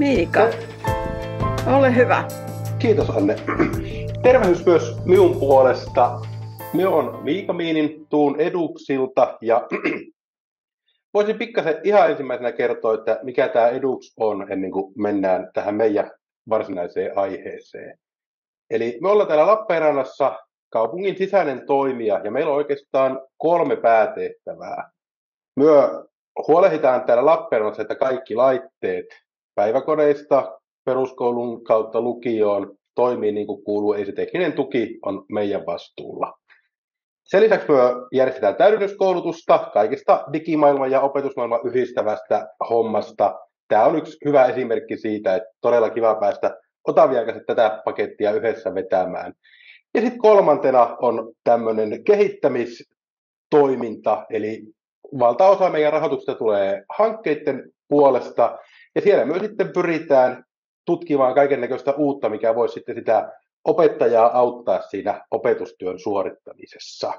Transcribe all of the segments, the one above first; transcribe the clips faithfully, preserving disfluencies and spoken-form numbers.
Miika, Te- ole hyvä. Kiitos Anne. Tervehdys myös minun puolesta. Minä olen Miika Miinin, tuun Eduksilta ja voisin pikkasen ihan ensimmäisenä kertoa, että mikä tämä Eduks on ennen kuin mennään tähän meidän varsinaiseen aiheeseen. Eli me ollaan täällä Lappeenrannassa kaupungin sisäinen toimija ja meillä on oikeastaan kolme päätehtävää. Me huolehditaan täällä Lappeenrannassa, että kaikki laitteet päiväkodeista peruskoulun kautta lukioon toimii niin kuin kuuluu, ei se tekninen tuki on meidän vastuulla. Sen lisäksi me järjestetään täydennyskoulutusta kaikista digimaailman ja opetusmaailman yhdistävästä hommasta. Tämä on yksi hyvä esimerkki siitä, että todella kiva päästä Otavian kanssa tätä pakettia yhdessä vetämään. Ja sitten kolmantena on tämmöinen kehittämistoiminta, eli valtaosa meidän rahoituksesta tulee hankkeiden puolesta, ja siellä myös sitten pyritään tutkimaan kaikennäköistä uutta, mikä voisi sitten sitä opettajaa auttaa siinä opetustyön suorittamisessa.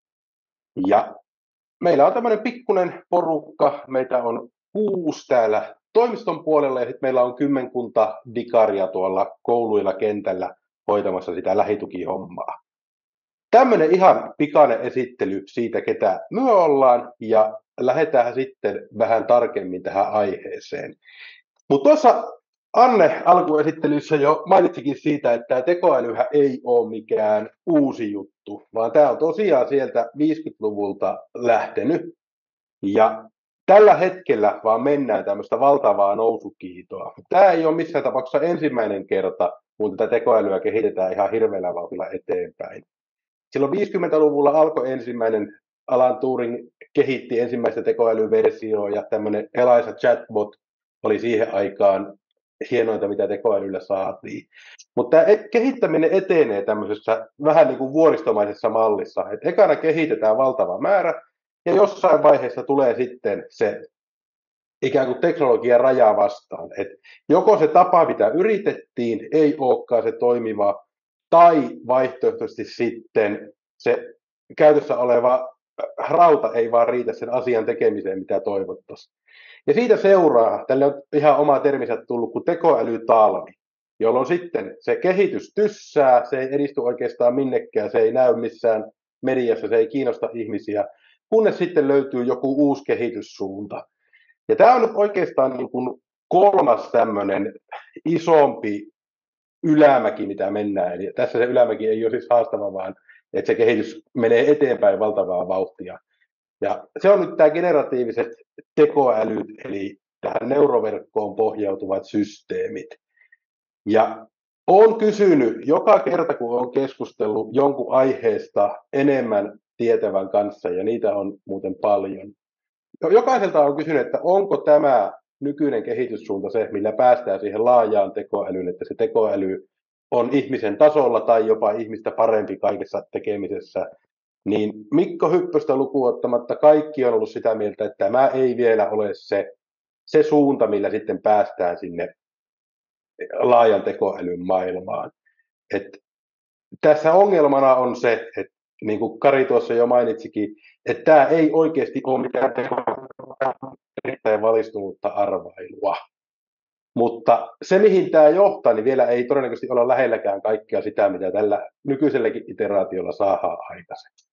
Ja meillä on tämmöinen pikkuinen porukka, meitä on kuusi täällä toimiston puolella, ja sitten meillä on kymmenkunta dikaria tuolla kouluilla kentällä hoitamassa sitä lähitukihommaa. Tämmöinen ihan pikainen esittely siitä, ketä me ollaan, ja lähdetään sitten vähän tarkemmin tähän aiheeseen. Mutta tuossa Anne alkuesittelyssä jo mainitsikin siitä, että tämä tekoälyhän ei ole mikään uusi juttu, vaan tämä on tosiaan sieltä viisikymmentäluvulta lähtenyt. Ja tällä hetkellä vaan mennään tämmöistä valtavaa nousukiitoa. Tämä ei ole missään tapauksessa ensimmäinen kerta, kun tätä tekoälyä kehitetään ihan hirveällä vauhdilla eteenpäin. Silloin viisikymmentäluvulla alkoi ensimmäinen, Alan Turing kehitti ensimmäistä tekoälyversioa ja tämmöinen Eliza chatbot oli siihen aikaan hienointa, mitä tekoälyllä saatiin. Mutta tämä kehittäminen etenee tämmöisessä vähän niin kuin vuoristomaisessa mallissa. Et ekana kehitetään valtava määrä ja jossain vaiheessa tulee sitten se ikään kuin teknologian raja vastaan. Et joko se tapa, mitä yritettiin, ei olekaan se toimiva, tai vaihtoehtoisesti sitten se käytössä oleva rauta ei vaan riitä sen asian tekemiseen, mitä toivottaisiin. Ja siitä seuraa, tälle on ihan oma terminsä tullut, kuin tekoälytalvi, jolloin sitten se kehitys tyssää, se ei edisty oikeastaan minnekään, se ei näy missään mediassa, se ei kiinnosta ihmisiä, kunnes sitten löytyy joku uusi kehityssuunta. Ja tämä on nyt oikeastaan niin kuin kolmas tämmöinen isompi ylämäki, mitä mennään. Eli tässä se ylämäki ei ole siis haastava, vaan että se kehitys menee eteenpäin valtavaa vauhtia. Ja se on nyt tämä generatiiviset tekoälyt, eli tähän neuroverkkoon pohjautuvat systeemit. Ja olen kysynyt joka kerta, kun olen keskustellut jonkun aiheesta enemmän tietävän kanssa, ja niitä on muuten paljon. Jokaiselta on kysynyt, että onko tämä nykyinen kehityssuunta se, millä päästään siihen laajaan tekoälyyn, että se tekoäly on ihmisen tasolla tai jopa ihmistä parempi kaikessa tekemisessä, niin Mikko Hyppöstä lukuun ottamatta kaikki on ollut sitä mieltä, että tämä ei vielä ole se, se suunta, millä sitten päästään sinne laajan tekoälyn maailmaan. Et tässä ongelmana on se, että niin kuin Kari tuossa jo mainitsikin, että tämä ei oikeasti ole mitään tekoälyä, erittäin valistunutta arvailua. Mutta se, mihin tämä johtaa, niin vielä ei todennäköisesti olla lähelläkään kaikkea sitä, mitä tällä nykyiselläkin iteraatiolla saadaan aikaiseksi.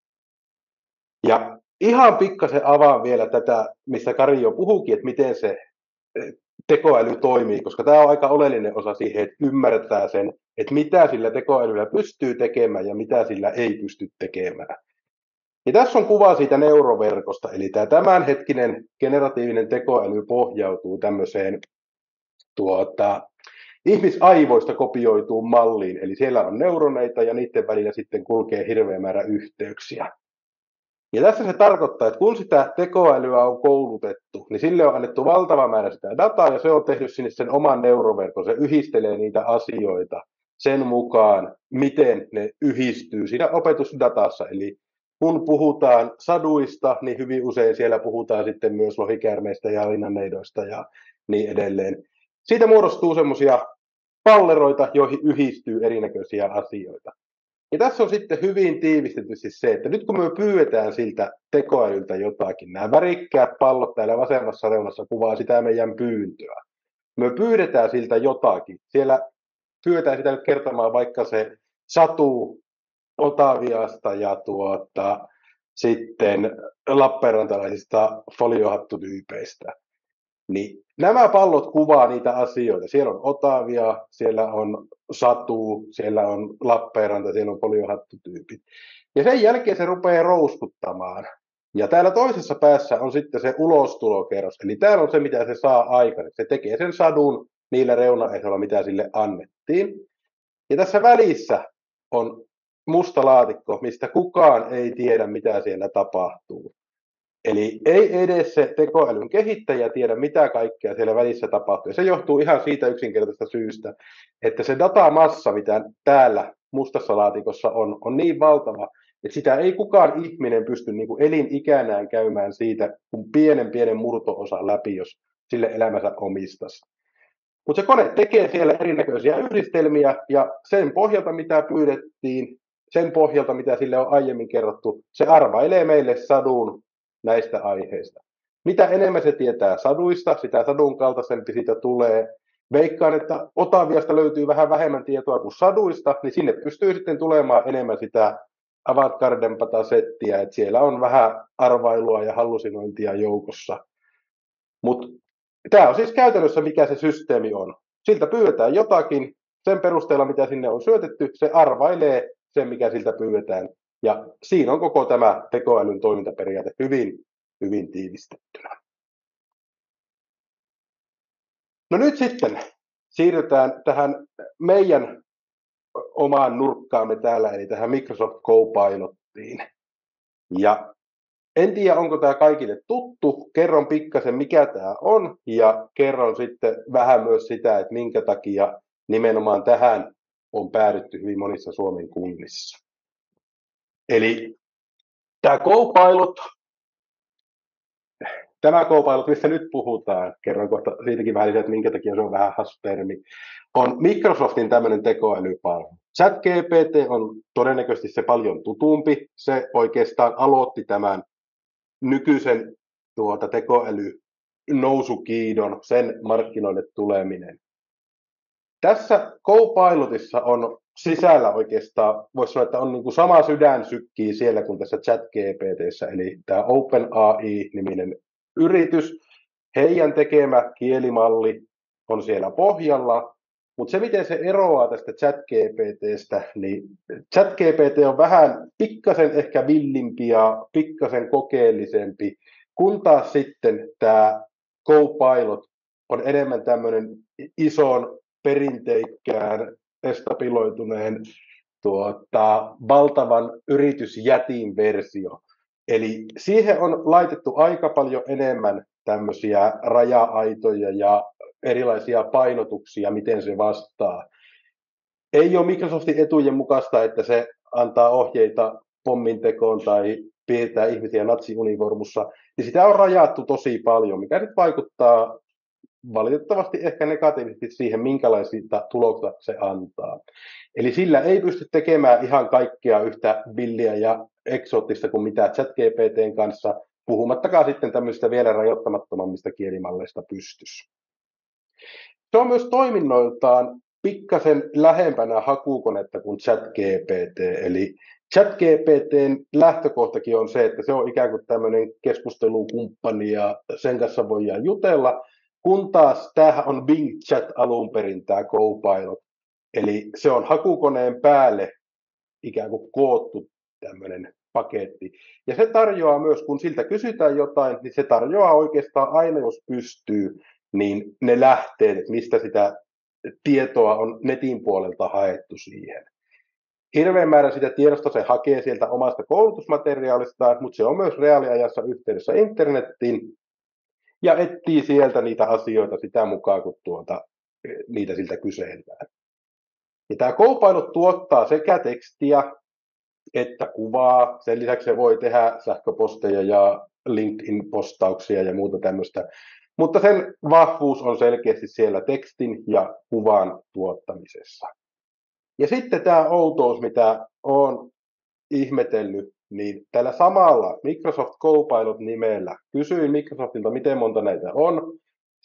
Ja ihan pikkasen avaan vielä tätä, mistä Kari jo puhuikin, että miten se tekoäly toimii, koska tämä on aika oleellinen osa siihen, että ymmärtää sen, että mitä sillä tekoälyllä pystyy tekemään ja mitä sillä ei pysty tekemään. Ja tässä on kuva siitä neuroverkosta, eli tämä tämänhetkinen generatiivinen tekoäly pohjautuu tämmöiseen tuota, ihmisaivoista kopioituun malliin, eli siellä on neuroneita ja niiden välillä sitten kulkee hirveä määrä yhteyksiä. Ja tässä se tarkoittaa, että kun sitä tekoälyä on koulutettu, niin sille on annettu valtava määrä sitä dataa ja se on tehnyt sinne sen oman neuroverkon, se yhdistelee niitä asioita sen mukaan, miten ne yhdistyy siinä opetusdatassa. Eli kun puhutaan saduista, niin hyvin usein siellä puhutaan sitten myös lohikäärmeistä ja linnanneidoista ja niin edelleen. Siitä muodostuu semmoisia palleroita, joihin yhdistyy erinäköisiä asioita. Ja tässä on sitten hyvin tiivistetysti se, että nyt kun me pyydetään siltä tekoälyltä jotakin, nämä värikkäät pallot täällä vasemmassa reunassa kuvaa sitä meidän pyyntöä. me pyydetään siltä jotakin. Siellä pyydetään sitä nyt kertomaan vaikka se satu Otaviasta ja tuota, sitten lappeenrantalaisista foliohattutyypeistä. Niin nämä pallot kuvaa niitä asioita. Siellä on Otavia, siellä on Satu, siellä on Lappeenranta, siellä on foliohattutyypit. Ja sen jälkeen se rupeaa rouskuttamaan. Ja täällä toisessa päässä on sitten se ulostulokerros. Eli täällä on se, mitä se saa aikaiseksi. Se tekee sen sadun niillä reunaehdoilla, mitä sille annettiin. Ja tässä välissä on musta laatikko, mistä kukaan ei tiedä, mitä siellä tapahtuu. Eli ei edes se tekoälyn kehittäjä tiedä, mitä kaikkea siellä välissä tapahtuu. Ja se johtuu ihan siitä yksinkertaisesta syystä, että se datamassa, mitä täällä mustassa laatikossa on, on niin valtava, että sitä ei kukaan ihminen pysty niin kuin elinikänään käymään siitä, kun pienen pienen murto-osa läpi, jos sille elämänsä omistaisi. Mutta se kone tekee siellä erinäköisiä yhdistelmiä, ja sen pohjalta, mitä pyydettiin, sen pohjalta, mitä sille on aiemmin kerrottu, se arvailee meille sadun näistä aiheista. Mitä enemmän se tietää saduista, sitä sadun kaltaisempi siitä tulee. Veikkaan, että Otaviasta löytyy vähän vähemmän tietoa kuin saduista, niin sinne pystyy sitten tulemaan enemmän sitä avantgardempata settiä, että siellä on vähän arvailua ja hallusinointia joukossa. Mutta tämä on siis käytännössä, mikä se systeemi on. Siltä pyydetään jotakin, sen perusteella, mitä sinne on syötetty, se arvailee sen, mikä siltä pyydetään. Ja siinä on koko tämä tekoälyn toimintaperiaate hyvin, hyvin tiivistettynä. No nyt sitten siirrytään tähän meidän omaan nurkkaamme täällä, eli tähän Microsoft Copilottiin. Ja en tiedä, onko tämä kaikille tuttu. Kerron pikkasen, mikä tämä on, ja kerron sitten vähän myös sitä, että minkä takia nimenomaan tähän on päädytty hyvin monissa Suomen kunnissa. Eli tämä Copilot, tämä Copilot, mistä nyt puhutaan, kerron kohta siitäkin vähän, että minkä takia se on vähän hassu termi, on Microsoftin tämmöinen tekoälypalvelu. ChatGPT on todennäköisesti se paljon tutumpi. Se oikeastaan aloitti tämän nykyisen tuota, tekoäly nousukiidon, sen markkinoille tuleminen. Tässä Copilotissa on sisällä oikeastaan, voisi sanoa, että on niin kuin sama sydän sykkii siellä kuin tässä ChatGPT:ssä, eli tämä OpenAI-niminen yritys, heidän tekemä kielimalli on siellä pohjalla, mutta se, miten se eroaa tästä ChatGPT:stä, niin ChatGPT on vähän pikkasen ehkä villimpi ja pikkasen kokeellisempi, kun taas sitten tämä Copilot on enemmän tämmöinen ison perinteikkään estabiloituneen tuota, valtavan yritysjätin versio. Eli siihen on laitettu aika paljon enemmän tämmöisiä raja-aitoja ja erilaisia painotuksia, miten se vastaa. Ei ole Microsoftin etujen mukaista, että se antaa ohjeita pommintekoon tai piirtää ihmisiä natsiunivormussa, niin sitä on rajattu tosi paljon, mikä nyt vaikuttaa valitettavasti ehkä negatiivisesti siihen, minkälaisia tuloksia se antaa. Eli sillä ei pysty tekemään ihan kaikkea yhtä villiä ja eksoottista kuin mitä ChatGPT:n kanssa, puhumattakaan sitten tämmöisistä vielä rajoittamattomammista kielimalleista pystyssä. Se on myös toiminnoiltaan pikkasen lähempänä hakukonetta kuin ChatGPT, eli ChatGPT:n lähtökohtakin on se, että se on ikään kuin tämmöinen keskustelukumppani ja sen kanssa voidaan jutella, kun taas tämähän on Bing Chat alun perin tämä Copilot, eli se on hakukoneen päälle ikään kuin koottu tämmöinen paketti. Ja se tarjoaa myös, kun siltä kysytään jotain, niin se tarjoaa oikeastaan aina, jos pystyy, niin ne lähteet, että mistä sitä tietoa on netin puolelta haettu siihen. Hirveän määrä sitä tiedosta se hakee sieltä omasta koulutusmateriaalistaan, mutta se on myös reaaliajassa yhteydessä internettiin ja etsii sieltä niitä asioita sitä mukaan, kun tuota, niitä siltä kysellään. Ja tämä Copilot tuottaa sekä tekstiä että kuvaa. Sen lisäksi se voi tehdä sähköposteja ja LinkedIn-postauksia ja muuta tämmöistä. Mutta sen vahvuus on selkeästi siellä tekstin ja kuvan tuottamisessa. Ja sitten tämä outous, mitä olen ihmetellyt, niin tällä samalla Microsoft Copilot-nimellä kysyin Microsoftilta, miten monta näitä on.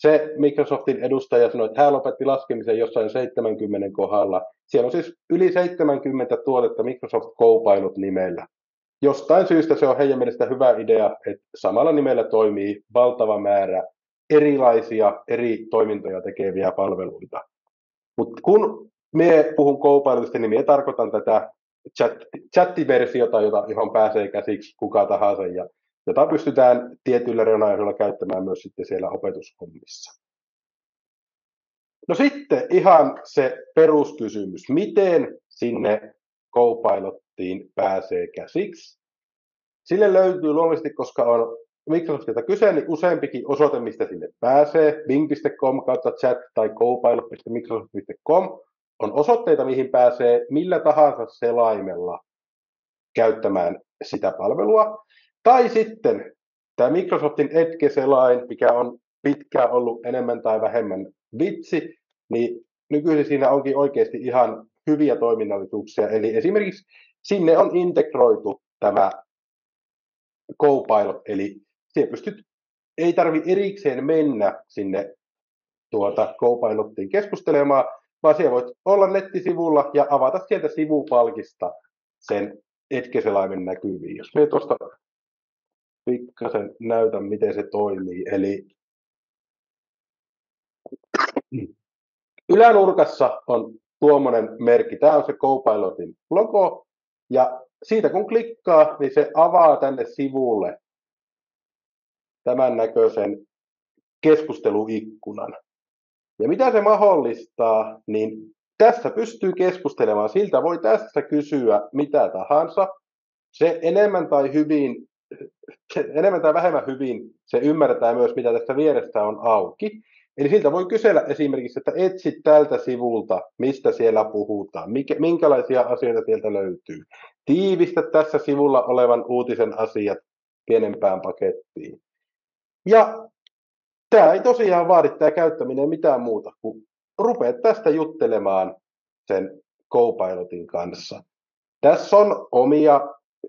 se Microsoftin edustaja sanoi, että hän lopetti laskemisen jossain seitsemänkymmentä kohdalla. Siellä on siis yli seitsemänkymmentä tuotetta Microsoft Copilot nimellä. Jostain syystä se on heidän mielestä hyvä idea, että samalla nimellä toimii valtava määrä erilaisia eri toimintoja tekeviä palveluita. Mutta kun me puhun Copilotista, niin minä tarkoitan tätä chat, chattiversiota, jota, johon pääsee käsiksi kuka tahansa, ja jota pystytään tietyillä reunaehdoilla käyttämään myös sitten siellä opetushommissa. No sitten ihan se peruskysymys, miten sinne Copilottiin pääsee käsiksi? Sille löytyy luonnollisesti, koska on Microsoftilta kyse, niin useampikin osoite, mistä sinne pääsee. bing piste com kautta chat tai copilot piste microsoft piste com on osoitteita, mihin pääsee millä tahansa selaimella käyttämään sitä palvelua. Tai sitten tämä Microsoftin Edge-selain, mikä on pitkään ollut enemmän tai vähemmän vitsi, niin nykyisin siinä onkin oikeasti ihan hyviä toiminnallisuuksia. Eli esimerkiksi sinne on integroitu tämä Copilot, eli siellä pystyt, ei tarvitse erikseen mennä sinne tuota Copilottiin keskustelemaan, vaan siellä voit olla nettisivulla ja avata sieltä sivupalkista sen Edge-selaimen näkyviin. Jos me tuosta pikkasen näytän, miten se toimii. Eli ylänurkassa on tuommoinen merkki. Tämä on se Copilotin logo. Ja siitä kun klikkaa, niin se avaa tänne sivulle tämän näköisen keskusteluikkunan. Ja mitä se mahdollistaa, niin tässä pystyy keskustelemaan. Siltä voi tässä kysyä mitä tahansa. Se enemmän tai hyvin, se enemmän tai vähemmän hyvin, se ymmärtää myös, mitä tässä vieressä on auki. Eli siltä voi kysellä esimerkiksi, että etsit tältä sivulta, mistä siellä puhutaan, mikä, minkälaisia asioita sieltä löytyy. Tiivistä tässä sivulla olevan uutisen asiat pienempään pakettiin. Ja tämä ei tosiaan vaadi tämä käyttäminen mitään muuta, kun rupeat tästä juttelemaan sen Copilotin kanssa. Tässä on omia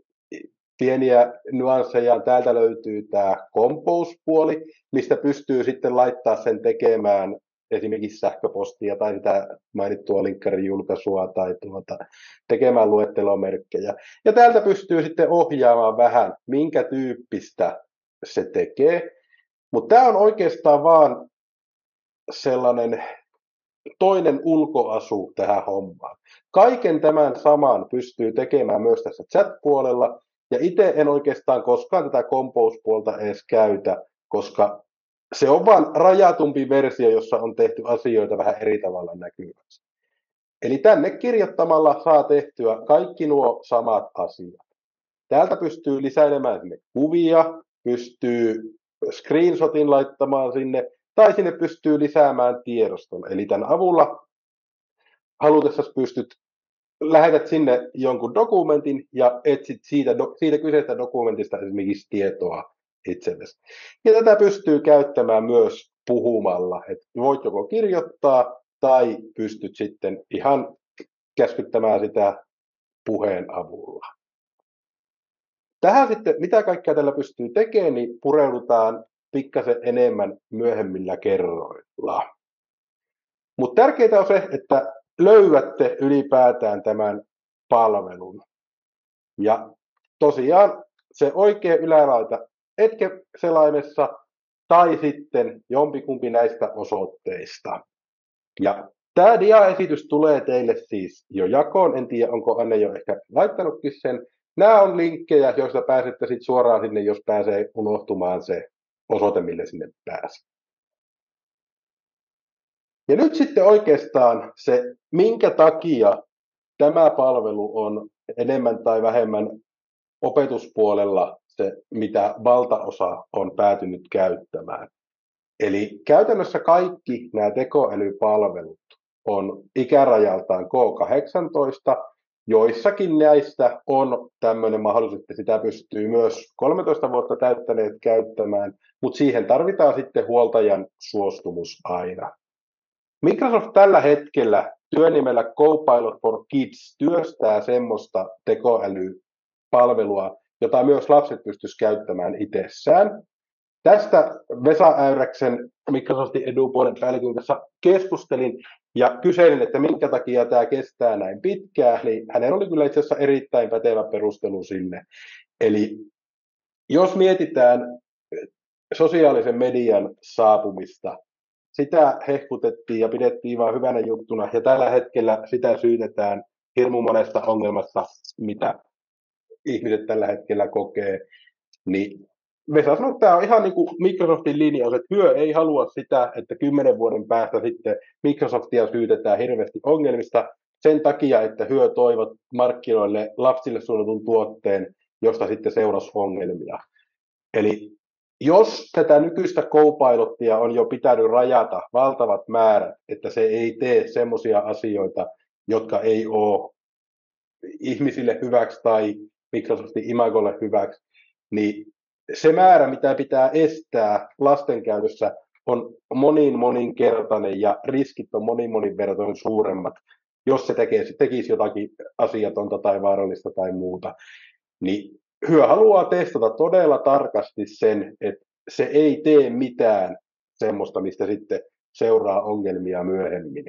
pieniä nyansseja. Täältä löytyy tämä Compose-puoli, mistä pystyy sitten laittaa sen tekemään esimerkiksi sähköpostia tai sitä mainittua linkkarijulkaisua tai tuota, tekemään luettelomerkkejä. Ja täältä pystyy sitten ohjaamaan vähän, minkä tyyppistä se tekee. Mutta tämä on oikeastaan vaan sellainen toinen ulkoasu tähän hommaan. Kaiken tämän saman pystyy tekemään myös tässä chat-puolella. Ja itse en oikeastaan koskaan tätä Compose-puolta edes käytä, koska se on vain rajatumpi versio, jossa on tehty asioita vähän eri tavalla näkyväksi. Eli tänne kirjoittamalla saa tehtyä kaikki nuo samat asiat. Täältä pystyy lisäilemään sinne kuvia, pystyy screenshotin laittamaan sinne, tai sinne pystyy lisäämään tiedoston. Eli tämän avulla halutessasi pystyt, lähetät sinne jonkun dokumentin ja etsit siitä, siitä kyseisestä dokumentista esimerkiksi tietoa itsellesi. Ja tätä pystyy käyttämään myös puhumalla. Et voit joko kirjoittaa tai pystyt sitten ihan käskyttämään sitä puheen avulla. Tähän sitten, mitä kaikkea tällä pystyy tekemään, niin pureudutaan pikkasen enemmän myöhemmillä kerroilla. Mutta tärkeintä on se, että löydätte ylipäätään tämän palvelun. Ja tosiaan se oikea ylälaita Edge-selaimessa tai sitten jompikumpi näistä osoitteista. Ja tämä diaesitys tulee teille siis jo jakoon. En tiedä, onko Anne jo ehkä laittanutkin sen. Nämä on linkkejä, joista pääsette sitten suoraan sinne, jos pääsee unohtumaan se osoite, mille sinne pääsee. Ja nyt sitten oikeastaan se, minkä takia tämä palvelu on enemmän tai vähemmän opetuspuolella se, mitä valtaosa on päätynyt käyttämään. Eli käytännössä kaikki nämä tekoälypalvelut on ikärajaltaan K kahdeksantoista, joissakin näistä on tämmöinen mahdollisuus, että sitä pystyy myös kolmetoista vuotta täyttäneet käyttämään, mutta siihen tarvitaan sitten huoltajan suostumus aina. Microsoft tällä hetkellä työnimellä Copilot for Kids työstää semmoista tekoälypalvelua, jota myös lapset pystyisivät käyttämään itsessään. Tästä Vesa Äyräksen Microsoftin edupuolen päällikön kanssa keskustelin ja kyselin, että minkä takia tämä kestää näin pitkään, niin hänellä oli kyllä itse asiassa erittäin pätevä perustelu sille. Eli jos mietitään sosiaalisen median saapumista, sitä hehkutettiin ja pidettiin vaan hyvänä juttuna, ja tällä hetkellä sitä syytetään hirmu monesta ongelmasta, mitä ihmiset tällä hetkellä kokee, niin Vesa sanoi, että tämä on ihan niin kuin Microsoftin linjaus, että hyö ei halua sitä, että kymmenen vuoden päästä sitten Microsoftia syytetään hirveästi ongelmista sen takia, että hyö toivot markkinoille lapsille suunnatun tuotteen, josta sitten seurasi ongelmia. Eli jos tätä nykyistä Copilottia on jo pitänyt rajata valtavat määrät, että se ei tee semmoisia asioita, jotka ei ole ihmisille hyväksi tai Microsoftin imagolle hyväksi, niin se määrä, mitä pitää estää lasten käytössä, on monin moninkertainen ja riskit on monin monin verran suuremmat, jos se tekisi, tekisi jotakin asiatonta tai vaarallista tai muuta. Niin hyö haluaa testata todella tarkasti sen, että se ei tee mitään semmoista, mistä sitten seuraa ongelmia myöhemmin.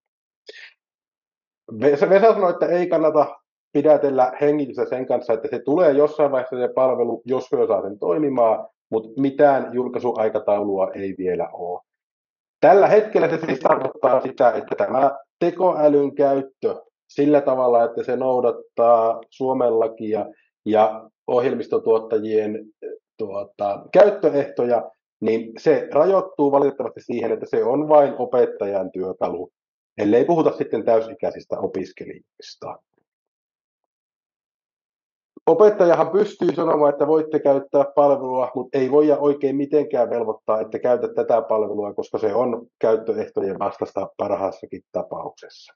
Vesa, Vesa sanoi, että ei kannata pidätellä hengitystä sen kanssa, että se tulee jossain vaiheessa se palvelu, jos hyö saa sen toimimaan, mutta mitään julkaisuaikataulua ei vielä ole. Tällä hetkellä se siis tarkoittaa sitä, että tämä tekoälyn käyttö sillä tavalla, että se noudattaa Suomen lakia ja ohjelmistotuottajien tuota, käyttöehtoja, niin se rajoittuu valitettavasti siihen, että se on vain opettajan työkalu, ellei puhuta sitten täysikäisistä opiskelijoista. Opettajahan pystyy sanomaan, että voitte käyttää palvelua, mutta ei voida oikein mitenkään velvoittaa, että käytä tätä palvelua, koska se on käyttöehtojen vastaista parhaassakin tapauksessa.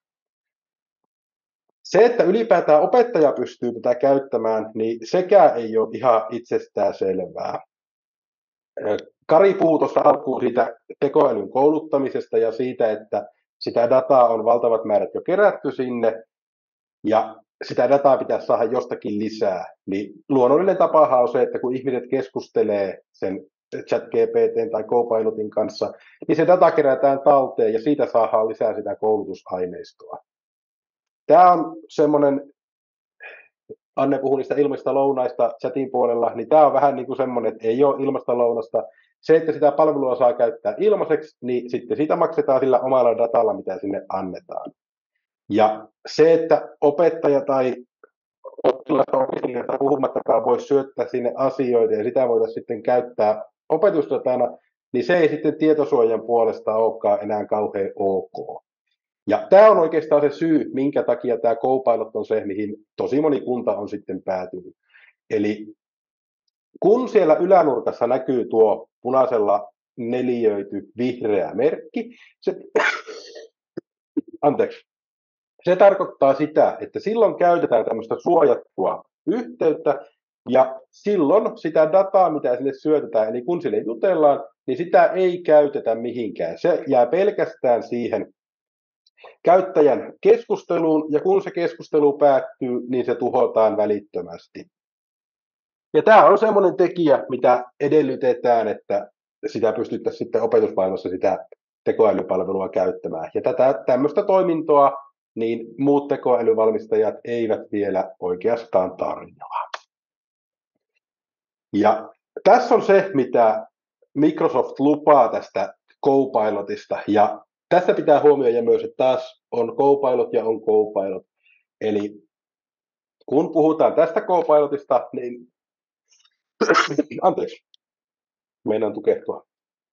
Se, että ylipäätään opettaja pystyy tätä käyttämään, niin sekään ei ole ihan itsestään selvää. Kari puhui tuossa alkuun siitä tekoälyn kouluttamisesta ja siitä, että sitä dataa on valtavat määrät jo kerätty sinne, ja sitä dataa pitäisi saada jostakin lisää. Niin luonnollinen tapahan on se, että kun ihmiset keskustelee sen ChatGPT tai Copilotin kanssa, niin se data kerätään talteen ja siitä saadaan lisää sitä koulutusaineistoa. Tämä on semmoinen, Anne puhui niistä ilmaisista lounaista chatin puolella, niin tämä on vähän niin kuin semmoinen, että ei ole ilmaista lounasta. Se, että sitä palvelua saa käyttää ilmaiseksi, niin sitten siitä maksetaan sillä omalla datalla, mitä sinne annetaan. Ja se, että opettaja tai oppilasta opiskelijasta puhumattakaan voi syöttää sinne asioita ja sitä voitaisiin sitten käyttää opetusdatana, niin se ei sitten tietosuojan puolesta olekaan enää kauhean ok. Ja tämä on oikeastaan se syy, minkä takia tämä Copilot on se, mihin tosi moni kunta on sitten päätynyt. Eli kun siellä ylänurkassa näkyy tuo punaisella neliöity vihreä merkki, se, anteeksi, se tarkoittaa sitä, että silloin käytetään tämmöistä suojattua yhteyttä, ja silloin sitä dataa, mitä sinne syötetään, eli kun sille jutellaan, niin sitä ei käytetä mihinkään. Se jää pelkästään siihen käyttäjän keskusteluun, ja kun se keskustelu päättyy, niin se tuhotaan välittömästi. Ja tämä on semmoinen tekijä, mitä edellytetään, että sitä pystyttäisiin sitten opetusmaailmassa sitä tekoälypalvelua käyttämään. Ja tätä tämmöistä toimintoa niin muut tekoälyvalmistajat eivät vielä oikeastaan tarjoa. Ja tässä on se, mitä Microsoft lupaa tästä Copilotista, ja tässä pitää huomioida myös, että taas on Copilot ja on Copilot. Eli kun puhutaan tästä Copilotista, niin anteeksi, meinaan tukehtua.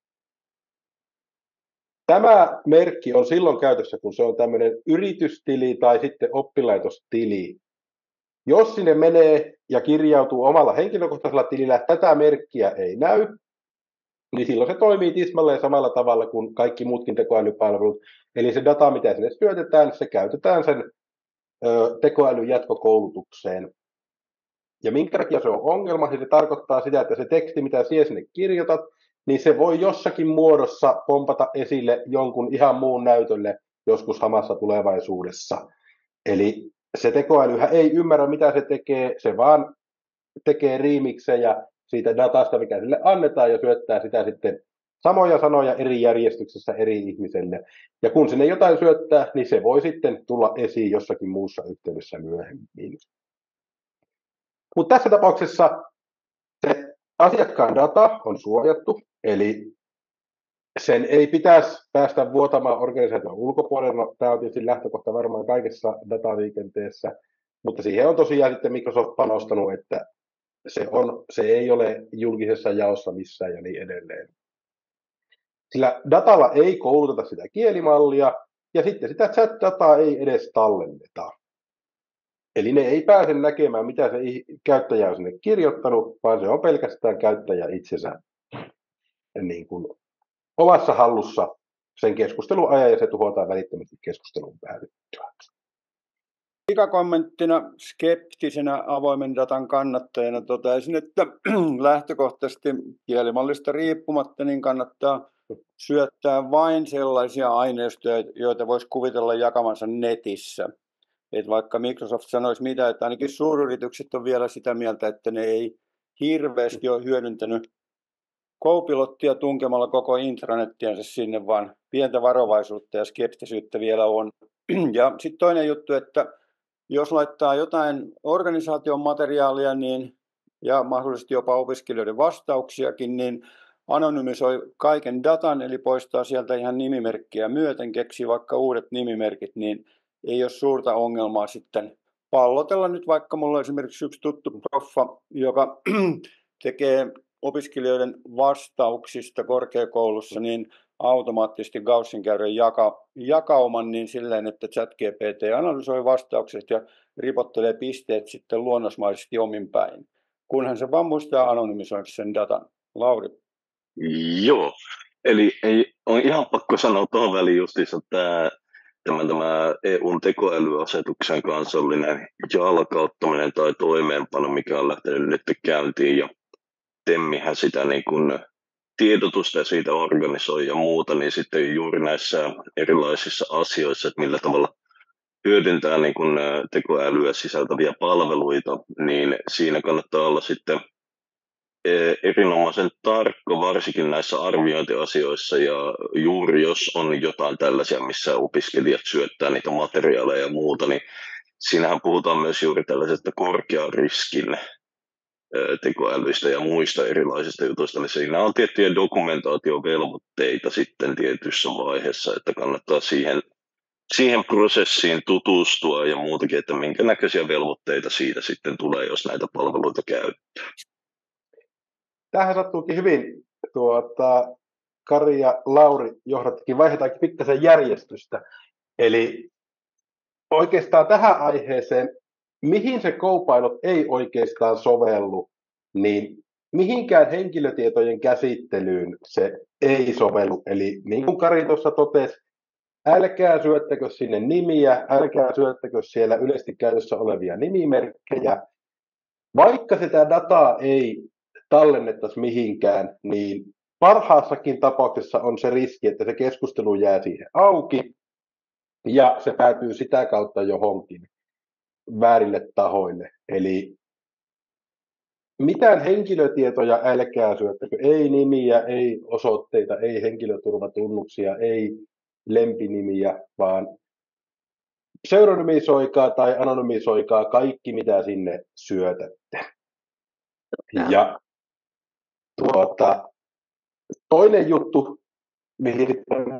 Tämä merkki on silloin käytössä, kun se on tämmöinen yritystili tai sitten oppilaitostili. Jos sinne menee ja kirjautuu omalla henkilökohtaisella tilillä, tätä merkkiä ei näy, niin silloin se toimii tismalleen samalla tavalla kuin kaikki muutkin tekoälypalvelut. Eli se data, mitä sinne syötetään, se käytetään sen ö, tekoälyn jatkokoulutukseen. Ja minkä takia se on ongelma, niin se tarkoittaa sitä, että se teksti, mitä sinä sinne kirjoitat, niin se voi jossakin muodossa pompata esille jonkun ihan muun näytölle joskus hamassa tulevaisuudessa. Eli se tekoälyhän ei ymmärrä, mitä se tekee, se vaan tekee riimiksejä siitä datasta, mikä sille annetaan, ja syöttää sitä sitten samoja sanoja eri järjestyksessä eri ihmiselle. Ja kun sinne jotain syöttää, niin se voi sitten tulla esiin jossakin muussa yhteydessä myöhemmin. Mutta tässä tapauksessa se asiakkaan data on suojattu, eli sen ei pitäisi päästä vuotamaan organisaation ulkopuolella. Tämä on tietysti lähtökohta varmaan kaikessa dataliikenteessä, mutta siihen on tosiaan sitten Microsoft panostanut, että se, on, se ei ole julkisessa jaossa missään ja niin edelleen. Sillä datalla ei kouluteta sitä kielimallia, ja sitten sitä chat-dataa ei edes tallenneta. Eli ne ei pääse näkemään, mitä se käyttäjä on sinne kirjoittanut, vaan se on pelkästään käyttäjä itsensä niin kuin omassa hallussa sen keskustelun ajan, ja se tuhotaan välittömästi keskustelun päätyttyä. Pikakommenttina skeptisenä avoimen datan kannattajana toteaisin, että lähtökohtaisesti kielimallista riippumatta niin kannattaa syöttää vain sellaisia aineistoja, joita voisi kuvitella jakamansa netissä. Et vaikka Microsoft sanoisi mitä, että ainakin suuryritykset on vielä sitä mieltä, että ne ei hirveästi ole hyödyntänyt Copilottia tunkemalla koko intranettiänsä sinne, vaan pientä varovaisuutta ja skeptisyyttä vielä on. Ja sitten toinen juttu, että jos laittaa jotain organisaation materiaalia niin, ja mahdollisesti jopa opiskelijoiden vastauksiakin, niin anonymisoi kaiken datan, eli poistaa sieltä ihan nimimerkkiä myöten, keksii vaikka uudet nimimerkit, niin ei ole suurta ongelmaa sitten pallotella. Nyt vaikka mulla on esimerkiksi yksi tuttu proffa, joka tekee opiskelijoiden vastauksista korkeakoulussa niin automaattisesti Gaussin käyrän jaka, jakauman niin silleen, että ChatGPT analysoi vastaukset ja ripottelee pisteet sitten luonnosmaisesti omin päin, kunhan se vaan muistaa anonymisoida sen datan. Lauri. Joo, eli ei, on ihan pakko sanoa tuohon väliin justiinsa tämä, tämä, tämä E U:n tekoälyasetuksen kansallinen jalkauttaminen tai toimeenpano, mikä on lähtenyt nyt käyntiin, ja Temmihän sitä niin kuin tiedotusta ja siitä organisoi ja muuta, niin sitten juuri näissä erilaisissa asioissa, että millä tavalla hyödyntää niin kuin tekoälyä sisältäviä palveluita, niin siinä kannattaa olla sitten erinomaisen tarkka, varsinkin näissä arviointiasioissa, ja juuri jos on jotain tällaisia, missä opiskelijat syöttää niitä materiaaleja ja muuta, niin siinähän puhutaan myös juuri tällaisesta korkean riskin tekoälyistä ja muista erilaisista jutuista, niin siinä on tiettyjä dokumentaatiovelvoitteita sitten tietyssä vaiheessa, että kannattaa siihen, siihen prosessiin tutustua ja muutakin, että minkä näköisiä velvoitteita siitä sitten tulee, jos näitä palveluita käyttää. Tähän sattuukin hyvin. Tuota, Kari ja Lauri johdattikin, vaihdetaankin pikkasen järjestystä. Eli oikeastaan tähän aiheeseen, mihin se Copilot ei oikeastaan sovellu, niin mihinkään henkilötietojen käsittelyyn se ei sovellu. Eli niin kuin Kari tuossa totesi, älkää syöttäkö sinne nimiä, älkää syöttäkö siellä yleisesti käytössä olevia nimimerkkejä. Vaikka sitä dataa ei tallennettaisi mihinkään, niin parhaassakin tapauksessa on se riski, että se keskustelu jää siihen auki ja se päätyy sitä kautta johonkin väärille tahoille. Eli mitään henkilötietoja älkää syöttäkö, ei nimiä, ei osoitteita, ei henkilöturvatunnuksia, ei lempinimiä, vaan pseudonymisoikaa tai anonymisoikaa kaikki, mitä sinne syötätte. Ja tuota, toinen juttu, mihin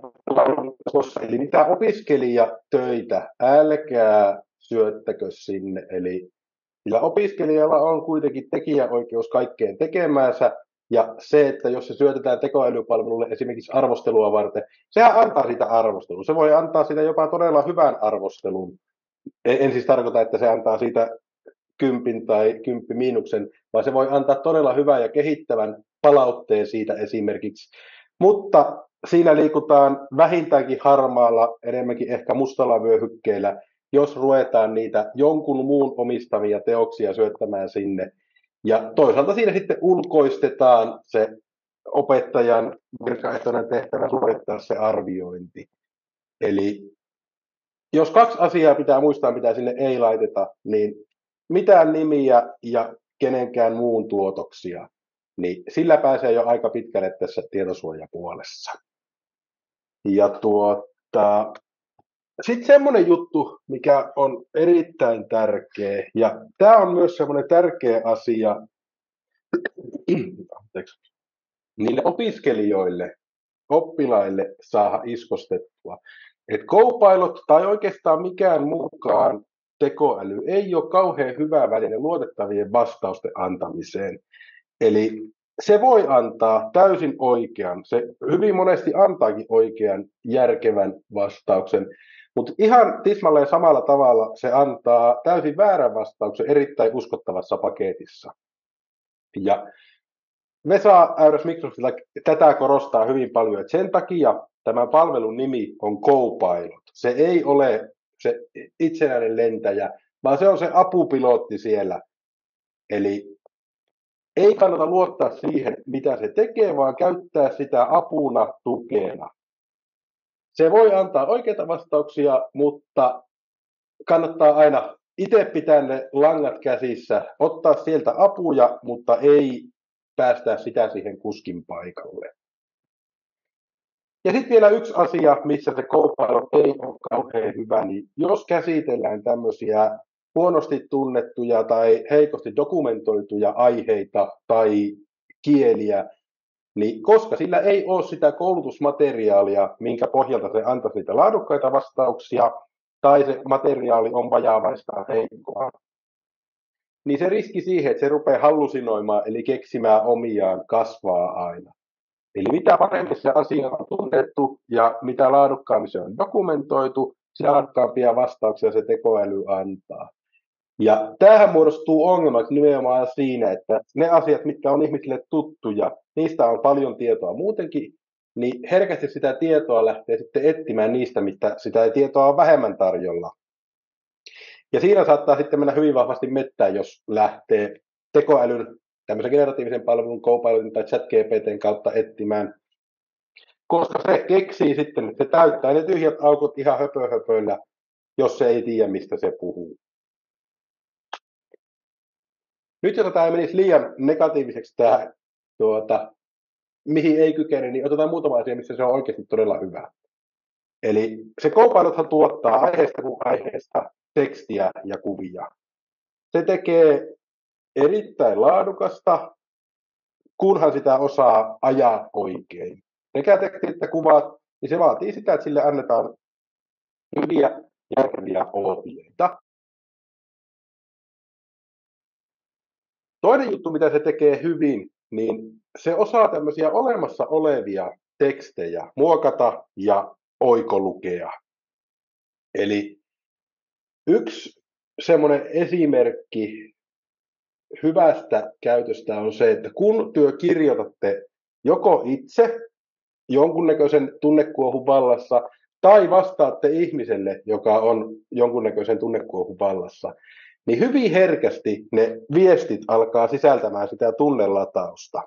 eli mitä opiskelijatöitä, älkää syöttäkö sinne. Eli sillä opiskelijalla on kuitenkin tekijäoikeus kaikkeen tekemäänsä, ja se, että jos se syötetään tekoälypalvelulle esimerkiksi arvostelua varten, sehän antaa sitä arvostelua. Se voi antaa sitä jopa todella hyvän arvostelun. En siis tarkoita, että se antaa siitä kympin tai kymppi miinuksen, vaan se voi antaa todella hyvän ja kehittävän palautteen siitä esimerkiksi. Mutta siinä liikutaan vähintäänkin harmaalla, enemmänkin ehkä mustalla vyöhykkeellä, jos ruvetaan niitä jonkun muun omistamia teoksia syöttämään sinne. Ja toisaalta siinä sitten ulkoistetaan se opettajan virkaehtoinen tehtävä suorittaa se arviointi. Eli jos kaksi asiaa pitää muistaa, mitä sinne ei laiteta, niin mitään nimiä ja kenenkään muun tuotoksia. niin sillä pääsee jo aika pitkälle tässä tietosuojapuolessa. Ja tuota, sitten semmoinen juttu, mikä on erittäin tärkeä, ja tämä on myös semmoinen tärkeä asia niille opiskelijoille, oppilaille saada iskostettua. Että Copilot tai oikeastaan mikään muukaan tekoäly ei ole kauhean hyvä väline luotettavien vastausten antamiseen. Eli se voi antaa täysin oikean, se hyvin monesti antaakin oikean järkevän vastauksen, mutta ihan tismalleen samalla tavalla se antaa täysin väärän vastauksen erittäin uskottavassa paketissa. Ja Vesa Äyräs Microsoftilla tätä korostaa hyvin paljon, että sen takia tämän palvelun nimi on Copilot. Se ei ole se itsenäinen lentäjä, vaan se on se apupilotti siellä. Eli ei kannata luottaa siihen, mitä se tekee, vaan käyttää sitä apuna, tukena. Se voi antaa oikeita vastauksia, mutta kannattaa aina itse pitää ne langat käsissä, ottaa sieltä apuja, mutta ei päästää sitä siihen kuskin paikalle. Ja sitten vielä yksi asia, missä se Copilot ei ole kauhean hyvä, niin jos käsitellään tämmöisiä huonosti tunnettuja tai heikosti dokumentoituja aiheita tai kieliä, niin koska sillä ei ole sitä koulutusmateriaalia, minkä pohjalta se antaisi niitä laadukkaita vastauksia, tai se materiaali on vajavaista heikkoa, niin se riski siihen, että se rupeaa hallusinoimaan, eli keksimään omiaan, kasvaa aina. Eli mitä paremmin se asia on tunnettu ja mitä laadukkaammin se on dokumentoitu, sitä laadukkaampia vastauksia se tekoäly antaa. Ja tämähän muodostuu ongelmaksi nimenomaan siinä, että ne asiat, mitkä on ihmisille tuttuja, niistä on paljon tietoa muutenkin, niin herkästi sitä tietoa lähtee sitten etsimään niistä, mitä sitä tietoa on vähemmän tarjolla. Ja siinä saattaa sitten mennä hyvin vahvasti mettään, jos lähtee tekoälyn, tämmöisen generatiivisen palvelun, Copilotin tai ChatGPTn kautta etsimään, koska se keksii sitten, että se täyttää ne tyhjät aukot ihan höpö-höpöillä, jos se ei tiedä, mistä se puhuu. Nyt jos tämä ei menisi liian negatiiviseksi tämä, tuota, mihin ei kykene, niin otetaan muutama asia, missä se on oikeasti todella hyvä. Eli se Copilothan tuottaa aiheesta kuin aiheesta tekstiä ja kuvia. Se tekee erittäin laadukasta, kunhan sitä osaa ajaa oikein. Sekä teksti että kuvat, niin se vaatii sitä, että sille annetaan hyviä järkeviä ohjeita. Toinen juttu, mitä se tekee hyvin, niin se osaa tämmöisiä olemassa olevia tekstejä muokata ja oikolukea. Eli yksi semmoinen esimerkki hyvästä käytöstä on se, että kun työ kirjoitatte joko itse jonkunnäköisen tunnekuohun vallassa tai vastaatte ihmiselle, joka on jonkunnäköisen tunnekuohun vallassa, niin hyvin herkästi ne viestit alkaa sisältämään sitä tunnelatausta.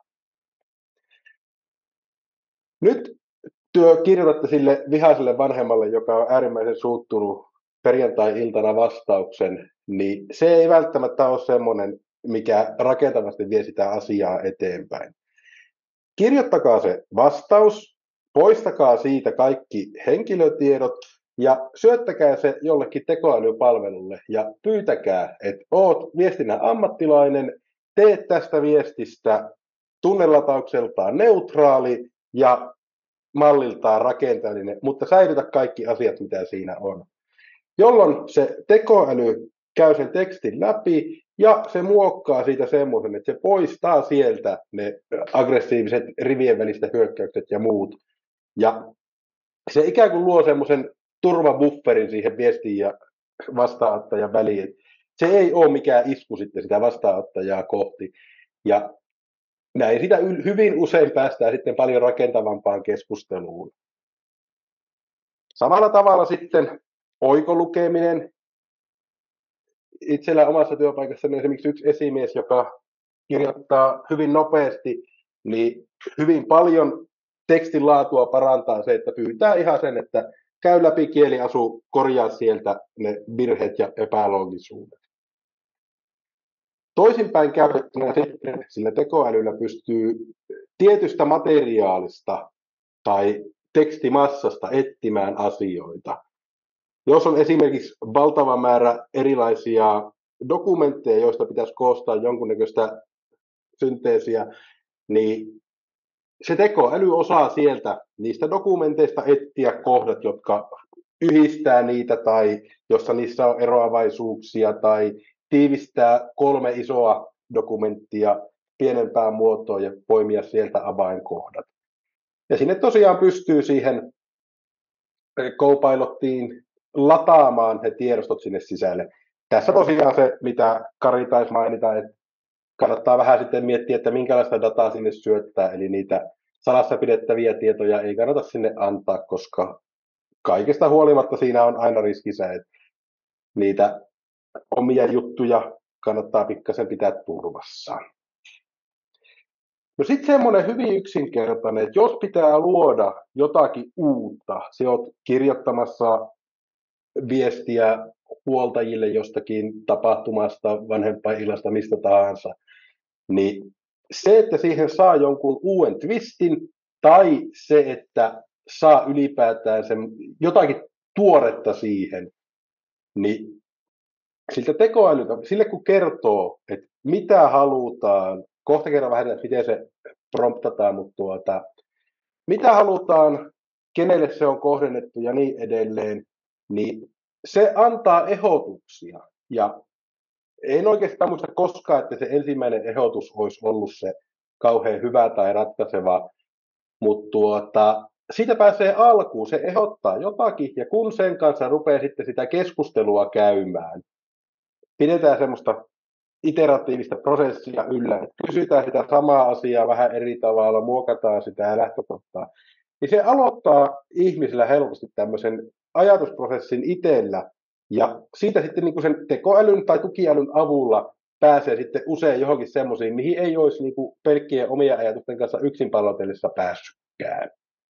Nyt työ kirjoitatte sille vihaiselle vanhemmalle, joka on äärimmäisen suuttunut perjantai-iltana vastauksen, niin se ei välttämättä ole semmoinen, mikä rakentavasti vie sitä asiaa eteenpäin. Kirjoittakaa se vastaus, poistakaa siitä kaikki henkilötiedot ja syöttäkää se jollekin tekoälypalvelulle ja pyytäkää, että oot viestinnän ammattilainen, teet tästä viestistä tunnelataukseltaan neutraali ja malliltaan rakenteellinen, mutta säilytä kaikki asiat, mitä siinä on. Jolloin se tekoäly käy sen tekstin läpi ja se muokkaa siitä semmoisen, että se poistaa sieltä ne aggressiiviset rivien välistä hyökkäykset ja muut. Ja se ikään kuin luo semmoisen turvabufferin siihen viestiin ja vastaanottajan väliin. Se ei ole mikään isku sitten sitä vastaanottajaa kohti. Ja näin sitä hyvin usein päästään sitten paljon rakentavampaan keskusteluun. Samalla tavalla sitten oikolukeminen. Itsellä omassa työpaikassani esimerkiksi yksi esimies, joka kirjoittaa hyvin nopeasti, niin hyvin paljon tekstin laatua parantaa se, että pyytää ihan sen, että käy läpi kieliasu, korjaa sieltä ne virheet ja epäloogisuudet. Toisinpäin käytettynä sitten sillä tekoälyllä pystyy tietystä materiaalista tai tekstimassasta etsimään asioita. Jos on esimerkiksi valtava määrä erilaisia dokumentteja, joista pitäisi koostaa jonkunnäköistä synteesiä, niin se tekoäly osaa sieltä niistä dokumenteista etsiä kohdat, jotka yhdistää niitä tai jossa niissä on eroavaisuuksia tai tiivistää kolme isoa dokumenttia pienempään muotoon ja poimia sieltä avainkohdat. Ja sinne tosiaan pystyy siihen Copilottiin lataamaan ne tiedostot sinne sisälle. Tässä tosiaan se, mitä Kari taisi mainita, että kannattaa vähän sitten miettiä, että minkälaista dataa sinne syöttää, eli niitä salassa pidettäviä tietoja ei kannata sinne antaa, koska kaikesta huolimatta siinä on aina riskinsä, että niitä omia juttuja kannattaa pikkasen pitää turvassa. No sitten semmoinen hyvin yksinkertainen, että jos pitää luoda jotakin uutta, se oot kirjoittamassa viestiä huoltajille jostakin tapahtumasta, vanhempainillasta, mistä tahansa, niin se, että siihen saa jonkun uuden twistin, tai se, että saa ylipäätään sen, jotakin tuoretta siihen, niin siltä tekoälyltä, sille kun kertoo, että mitä halutaan, kohta kerran vähän, että miten se promptataan, mutta tuota, mitä halutaan, kenelle se on kohdennettu ja niin edelleen, niin se antaa ehdotuksia. Ja en oikeastaan muista koskaan, että se ensimmäinen ehdotus olisi ollut se kauhean hyvä tai ratkaiseva, mutta tuota, siitä pääsee alkuun, se ehdottaa jotakin, ja kun sen kanssa rupeaa sitten sitä keskustelua käymään, pidetään semmoista iteratiivista prosessia yllä, kysytään sitä samaa asiaa vähän eri tavalla, muokataan sitä lähtökohtaa, niin se aloittaa ihmisillä helposti tämmöisen ajatusprosessin itsellä, ja siitä sitten niin kuin sen tekoälyn tai tukiälyn avulla pääsee sitten usein johonkin semmoisiin, mihin ei olisi niin kuin pelkkien omia ajatusten kanssa yksin pallotellessa päässytkään.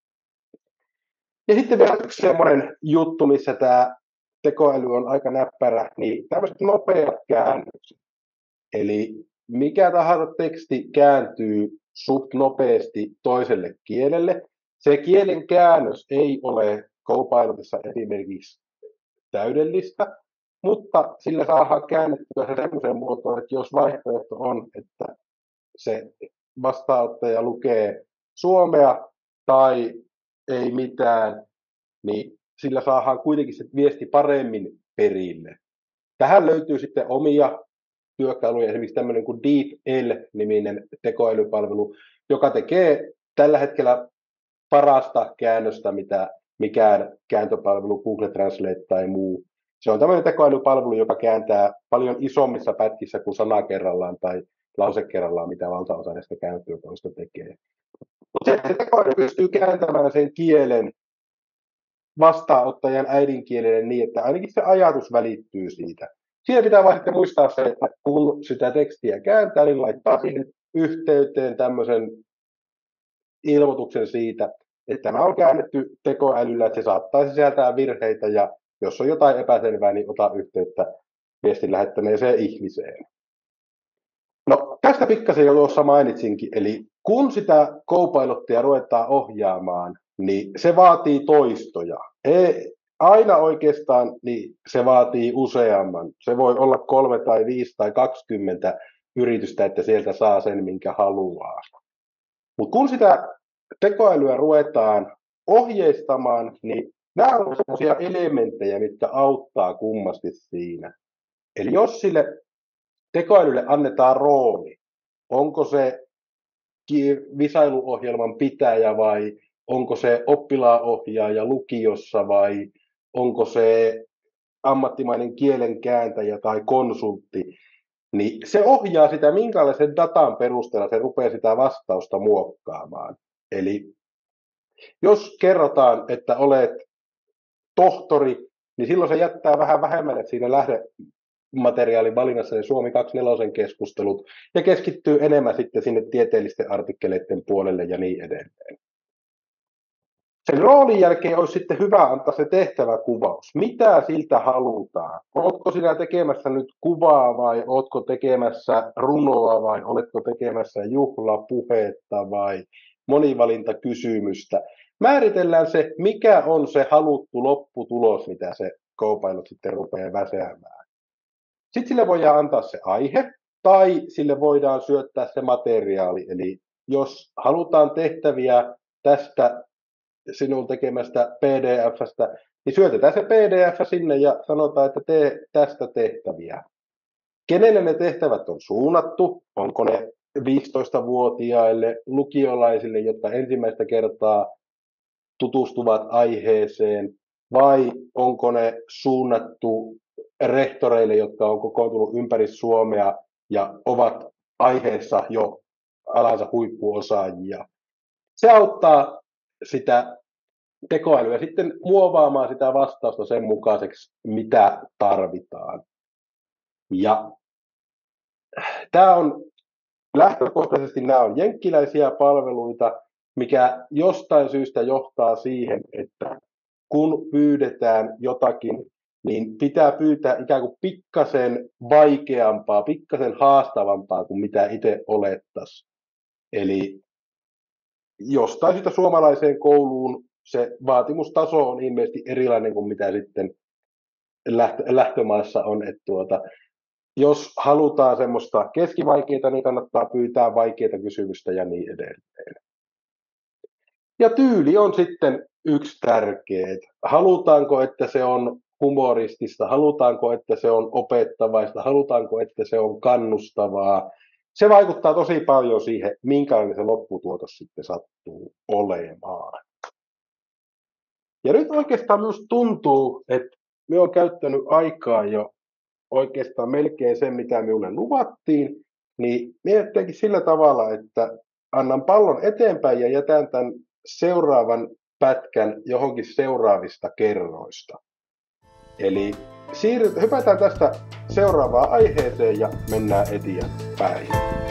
Ja sitten vielä yksi semmoinen juttu, missä tämä tekoäly on aika näppärä, niin tämmöiset nopeat käännökset. Eli mikä tahansa teksti kääntyy suht nopeasti toiselle kielelle. Se kielen käännös ei ole Copilotissa esimerkiksi täydellistä, mutta sillä saadaan käännettyä se semmoiseen muotoon, että jos vaihtoehto on, että se vastaanottaja lukee suomea tai ei mitään, niin sillä saadaan kuitenkin se viesti paremmin perille. Tähän löytyy sitten omia työkaluja, esimerkiksi tämmöinen kuin DeepL-niminen tekoälypalvelu, joka tekee tällä hetkellä parasta käännöstä, mitä mikään kääntöpalvelu, Google Translate tai muu. Se on tämmöinen tekoälypalvelu, joka kääntää paljon isommissa pätkissä kuin sana kerrallaan tai lause kerrallaan, mitä valtaosa näistä kääntötoista tekee. Se tekoäly pystyy kääntämään sen kielen vastaanottajan äidinkielelle niin, että ainakin se ajatus välittyy siitä. Siinä pitää vain sitten muistaa se, että kun sitä tekstiä kääntää, niin laittaa siihen yhteyteen tämmöisen ilmoituksen siitä, että tämä on käännetty tekoälyllä, että se saattaa sisältää virheitä ja jos on jotain epäselvää, niin ota yhteyttä viestin lähettäneeseen ihmiseen. No tästä pikkasen jo tuossa mainitsinkin, eli kun sitä Copilottia ruvetaan ohjaamaan, niin se vaatii toistoja. Ei, aina oikeastaan niin se vaatii useamman. Se voi olla kolme tai viisi tai kaksikymmentä yritystä, että sieltä saa sen, minkä haluaa. Mutta kun sitä tekoälyä ruvetaan ohjeistamaan, niin nämä ovat sellaisia elementtejä, mitkä auttaa kummasti siinä. Eli jos sille tekoälylle annetaan rooli, onko se visailuohjelman pitäjä vai onko se oppilaanohjaaja lukiossa vai onko se ammattimainen kielenkääntäjä tai konsultti, niin se ohjaa sitä, minkälaisen datan perusteella se rupeaa sitä vastausta muokkaamaan. Eli jos kerrotaan, että olet tohtori, niin silloin se jättää vähän vähemmän, että siinä lähdemateriaalin valinnassa ne Suomi kaksikymmentäneljä keskustelut ja keskittyy enemmän sitten sinne tieteellisten artikkeleiden puolelle ja niin edelleen. sen roolin jälkeen olisi sitten hyvä antaa se tehtäväkuvaus. Mitä siltä halutaan? Oletko sinä tekemässä nyt kuvaa vai oletko tekemässä runoa vai oletko tekemässä juhlapuhetta vai monivalintakysymystä? Määritellään se, mikä on se haluttu lopputulos, mitä se co-pilot sitten rupeaa väseämään. Sitten sille voidaan antaa se aihe tai sille voidaan syöttää se materiaali. Eli jos halutaan tehtäviä tästä sinun tekemästä P D F:stä, niin syötetään se P D F sinne ja sanotaan, että tee tästä tehtäviä. Kenelle ne tehtävät on suunnattu? Onko ne viisitoistavuotiaille lukiolaisille, jotka ensimmäistä kertaa tutustuvat aiheeseen, vai onko ne suunnattu rehtoreille, jotka on kokoontunut ympäri Suomea ja ovat aiheessa jo alansa huippuosaajia. Se auttaa sitä tekoälyä sitten muovaamaan sitä vastausta sen mukaiseksi, mitä tarvitaan. Ja tämä on lähtökohtaisesti nämä on jenkkiläisiä palveluita, mikä jostain syystä johtaa siihen, että kun pyydetään jotakin, niin pitää pyytää ikään kuin pikkasen vaikeampaa, pikkasen haastavampaa kuin mitä itse olettaisiin. Eli jostain syystä suomalaiseen kouluun se vaatimustaso on ilmeisesti erilainen kuin mitä sitten lähtömaissa on. Että tuota, jos halutaan semmoista keskivaikeita, niin kannattaa pyytää vaikeita kysymystä ja niin edelleen. Ja tyyli on sitten yksi tärkeä. Halutaanko, että se on humoristista, halutaanko, että se on opettavaista, halutaanko, että se on kannustavaa. Se vaikuttaa tosi paljon siihen, minkälainen se lopputuotos sitten sattuu olemaan. Ja nyt oikeastaan myös tuntuu, että me on käyttänyt aikaa jo oikeastaan melkein sen, mitä minulle luvattiin, niin minä teenkin sillä tavalla, että annan pallon eteenpäin ja jätän tämän seuraavan pätkän johonkin seuraavista kerroista. Eli siirryt, hypätään tästä seuraavaan aiheeseen ja mennään eteenpäin.